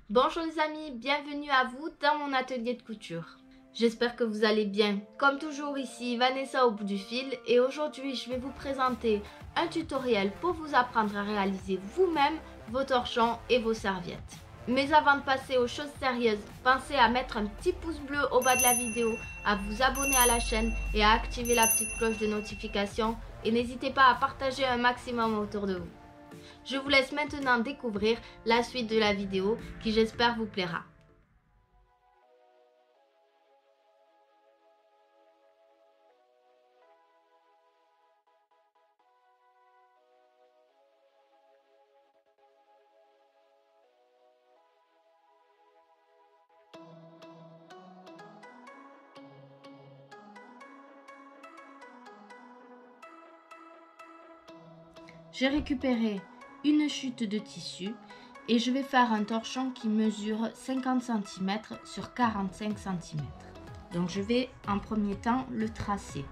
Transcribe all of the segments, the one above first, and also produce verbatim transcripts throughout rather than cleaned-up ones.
Bonjour les amis, bienvenue à vous dans mon atelier de couture. J'espère que vous allez bien. Comme toujours ici, Vanessa au bout du fil et aujourd'hui je vais vous présenter un tutoriel pour vous apprendre à réaliser vous-même vos torchons et vos serviettes. Mais avant de passer aux choses sérieuses, pensez à mettre un petit pouce bleu au bas de la vidéo, à vous abonner à la chaîne et à activer la petite cloche de notification et n'hésitez pas à partager un maximum autour de vous. Je vous laisse maintenant découvrir la suite de la vidéo qui j'espère vous plaira. J'ai récupéré une chute de tissu et je vais faire un torchon qui mesure cinquante centimètres sur quarante-cinq centimètres. Donc je vais en premier temps le tracer.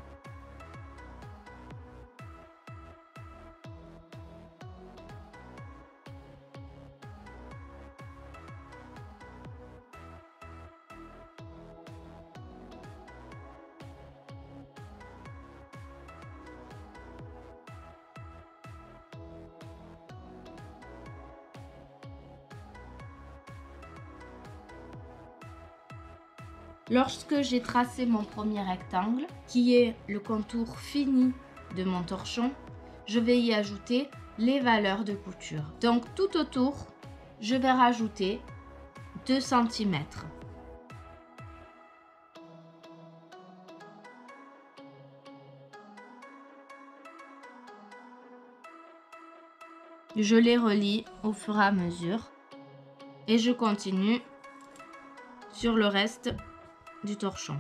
Lorsque j'ai tracé mon premier rectangle, qui est le contour fini de mon torchon, je vais y ajouter les valeurs de couture. Donc tout autour, je vais rajouter deux centimètres. Je les relie au fur et à mesure et je continue sur le reste du torchon.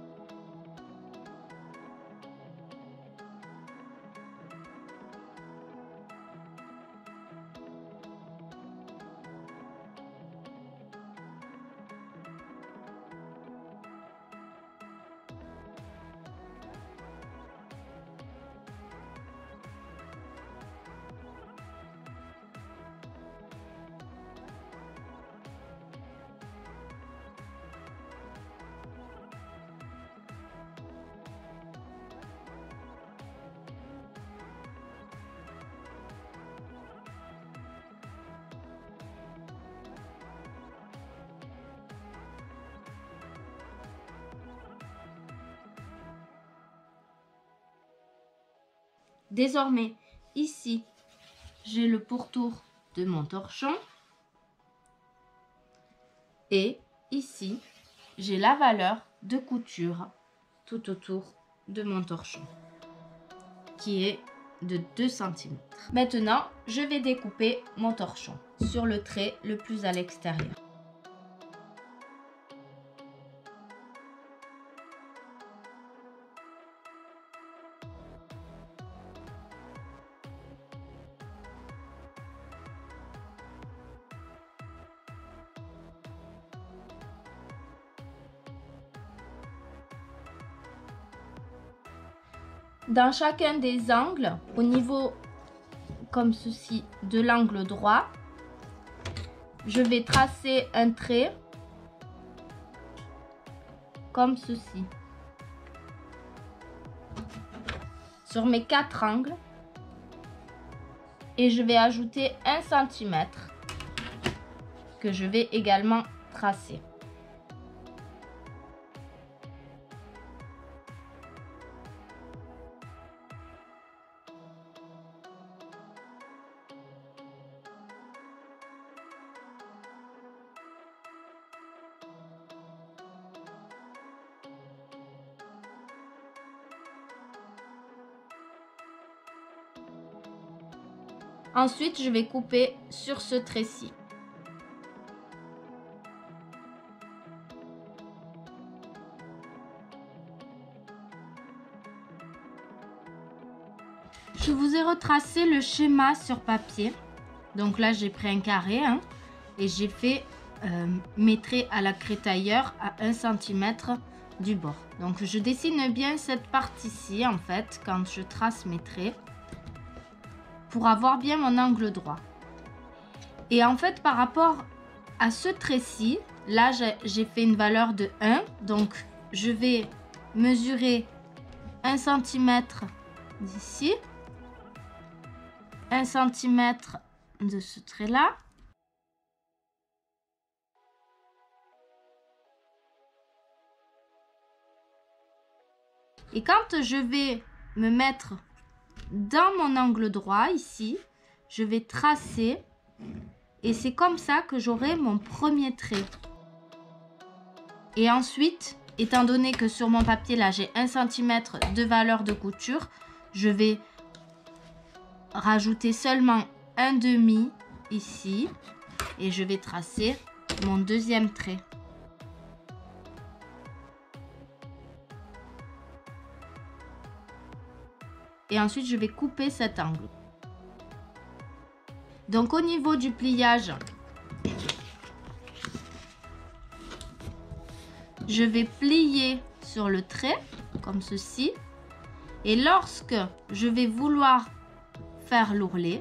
Désormais, ici, j'ai le pourtour de mon torchon et ici, j'ai la valeur de couture tout autour de mon torchon qui est de deux centimètres. Maintenant, je vais découper mon torchon sur le trait le plus à l'extérieur. Dans chacun des angles, au niveau comme ceci de l'angle droit, je vais tracer un trait comme ceci sur mes quatre angles et je vais ajouter un centimètre que je vais également tracer. Ensuite, je vais couper sur ce trait-ci. Je vous ai retracé le schéma sur papier. Donc là, j'ai pris un carré hein, et j'ai fait euh, mes traits à la crétailleur à un centimètre du bord. Donc je dessine bien cette partie-ci en fait quand je trace mes traits, pour avoir bien mon angle droit. Et en fait, par rapport à ce trait-ci, là j'ai fait une valeur de un, donc je vais mesurer un centimètre d'ici, un centimètre de ce trait-là. Et quand je vais me mettre dans mon angle droit ici, je vais tracer et c'est comme ça que j'aurai mon premier trait. Et ensuite, étant donné que sur mon papier là j'ai un centimètre de valeur de couture, je vais rajouter seulement un demi ici et je vais tracer mon deuxième trait. Et ensuite je vais couper cet angle. Donc au niveau du pliage, je vais plier sur le trait comme ceci. Et lorsque je vais vouloir faire l'ourlet,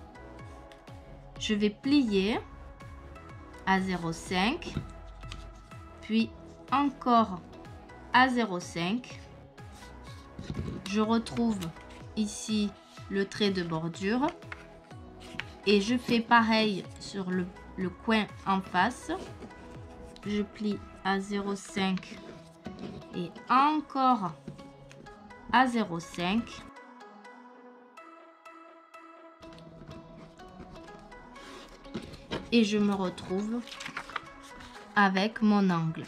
je vais plier à zéro virgule cinq, puis encore à zéro virgule cinq. Je retrouve ici le trait de bordure et je fais pareil sur le, le coin en face. Je plie à zéro virgule cinq et encore à zéro virgule cinq. Et je me retrouve avec mon angle.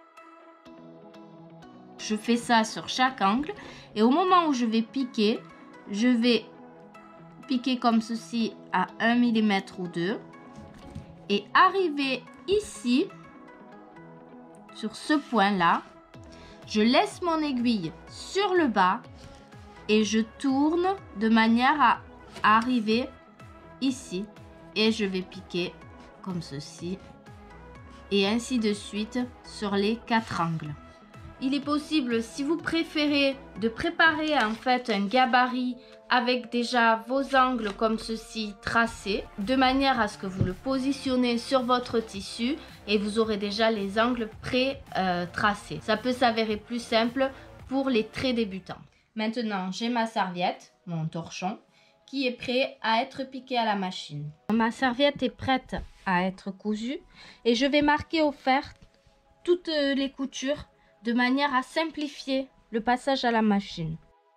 Je fais ça sur chaque angle et au moment où je vais piquer, je vais piquer comme ceci à un millimètre ou deux et arriver ici sur ce point là, je laisse mon aiguille sur le bas et je tourne de manière à arriver ici et je vais piquer comme ceci et ainsi de suite sur les quatre angles. Il est possible, si vous préférez, de préparer en fait un gabarit avec déjà vos angles comme ceci tracés, de manière à ce que vous le positionnez sur votre tissu et vous aurez déjà les angles pré-tracés. Ça peut s'avérer plus simple pour les très débutants. Maintenant, j'ai ma serviette, mon torchon, qui est prêt à être piqué à la machine. Ma serviette est prête à être cousue et je vais marquer au fer toutes les coutures de manière à simplifier le passage à la machine.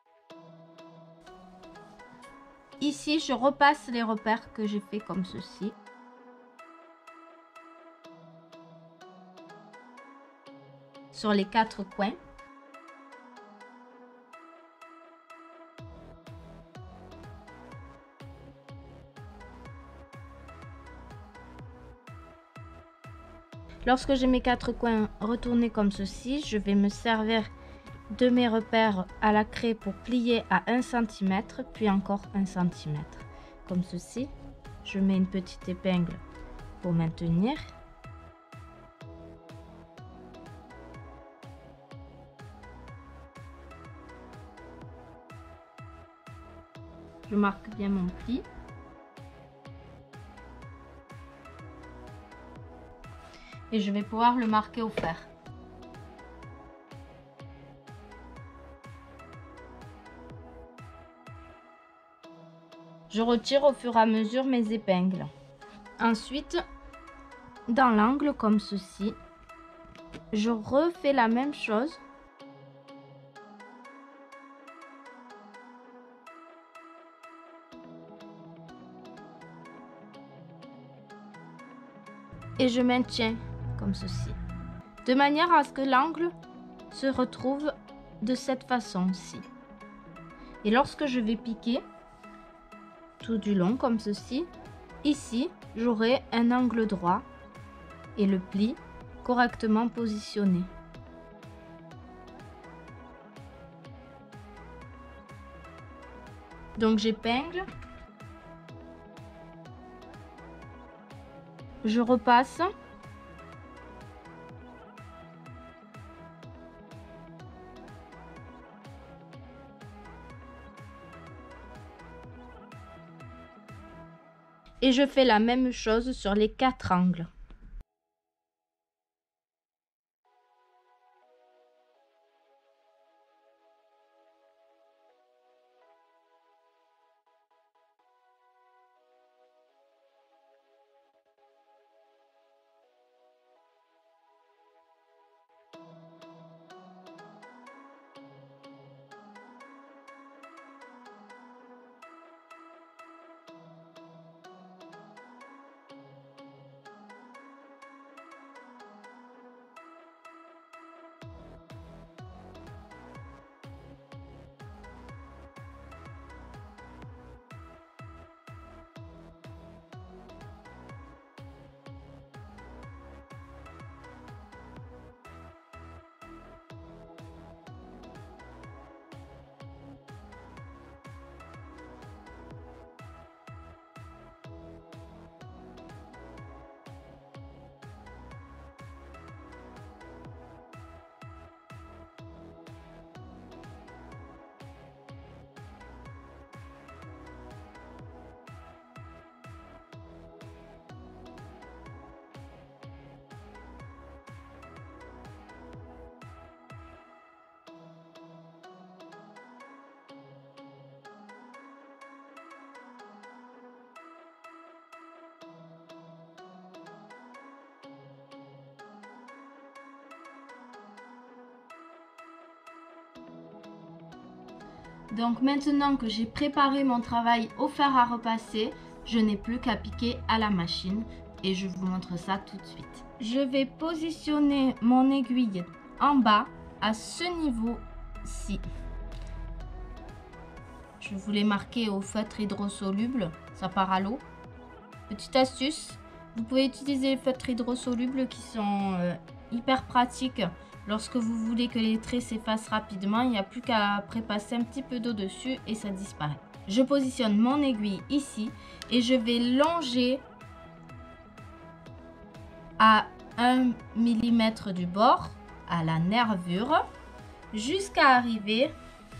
Ici, je repasse les repères que j'ai fait comme ceci. Sur les quatre coins. Lorsque j'ai mes quatre coins retournés comme ceci, je vais me servir de mes repères à la craie pour plier à un centimètre, puis encore un centimètre. Comme ceci, je mets une petite épingle pour maintenir. Je marque bien mon pli. Et je vais pouvoir le marquer au fer. Je retire au fur et à mesure mes épingles. Ensuite, dans l'angle comme ceci, je refais la même chose. Et je maintiens comme ceci, de manière à ce que l'angle se retrouve de cette façon-ci. Et lorsque je vais piquer tout du long comme ceci, ici j'aurai un angle droit et le pli correctement positionné. Donc j'épingle, je repasse. Et je fais la même chose sur les quatre angles. Donc maintenant que j'ai préparé mon travail au fer à repasser, je n'ai plus qu'à piquer à la machine et je vous montre ça tout de suite. Je vais positionner mon aiguille en bas à ce niveau-ci. Je vous l'ai marqué au feutre hydrosoluble, ça part à l'eau. Petite astuce, vous pouvez utiliser les feutres hydrosolubles qui sont euh, hyper pratiques. Lorsque vous voulez que les traits s'effacent rapidement, il n'y a plus qu'à prépasser un petit peu d'eau dessus et ça disparaît. Je positionne mon aiguille ici et je vais longer à un millimètre du bord, à la nervure, jusqu'à arriver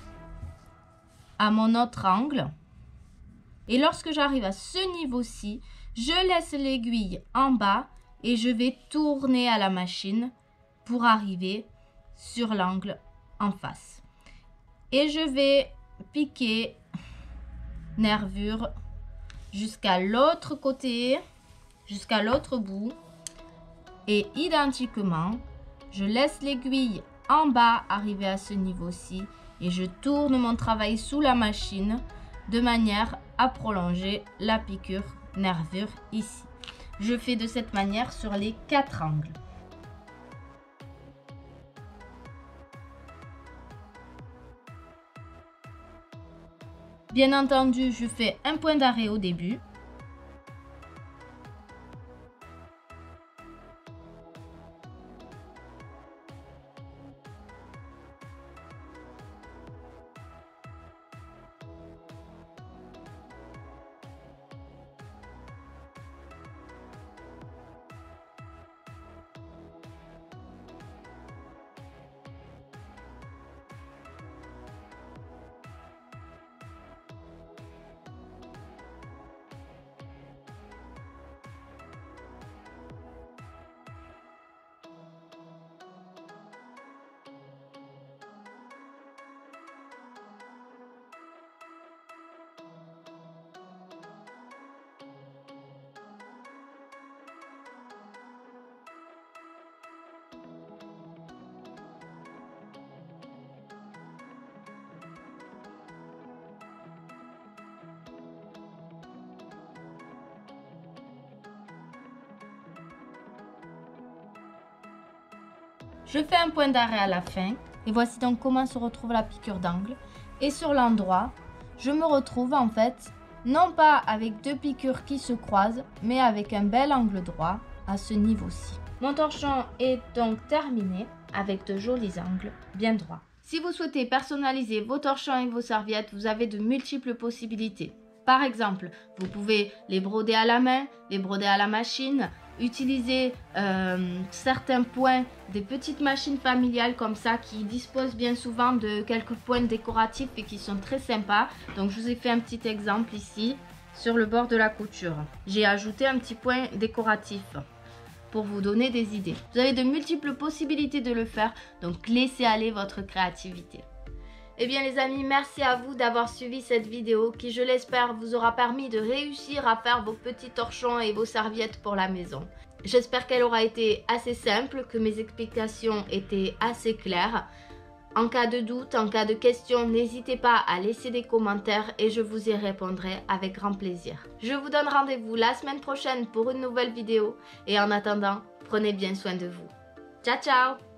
à mon autre angle. Et lorsque j'arrive à ce niveau-ci, je laisse l'aiguille en bas et je vais tourner à la machine pour arriver sur l'angle en face. Et je vais piquer nervure jusqu'à l'autre côté, jusqu'à l'autre bout. Et identiquement, je laisse l'aiguille en bas arriver à ce niveau-ci et je tourne mon travail sous la machine de manière à prolonger la piqûre nervure ici. Je fais de cette manière sur les quatre angles. Bien entendu, je fais un point d'arrêt au début. Je fais un point d'arrêt à la fin et voici donc comment se retrouve la piqûre d'angle. Et sur l'endroit, je me retrouve en fait non pas avec deux piqûres qui se croisent, mais avec un bel angle droit à ce niveau-ci. Mon torchon est donc terminé avec de jolis angles bien droits. Si vous souhaitez personnaliser vos torchons et vos serviettes, vous avez de multiples possibilités. Par exemple, vous pouvez les broder à la main, les broder à la machine, utiliser euh, certains points des petites machines familiales comme ça qui disposent bien souvent de quelques points décoratifs et qui sont très sympas. Donc je vous ai fait un petit exemple ici sur le bord de la couture. J'ai ajouté un petit point décoratif pour vous donner des idées. Vous avez de multiples possibilités de le faire, donc laissez aller votre créativité. Eh bien les amis, merci à vous d'avoir suivi cette vidéo qui, je l'espère, vous aura permis de réussir à faire vos petits torchons et vos serviettes pour la maison. J'espère qu'elle aura été assez simple, que mes explications étaient assez claires. En cas de doute, en cas de question, n'hésitez pas à laisser des commentaires et je vous y répondrai avec grand plaisir. Je vous donne rendez-vous la semaine prochaine pour une nouvelle vidéo et en attendant, prenez bien soin de vous. Ciao ciao!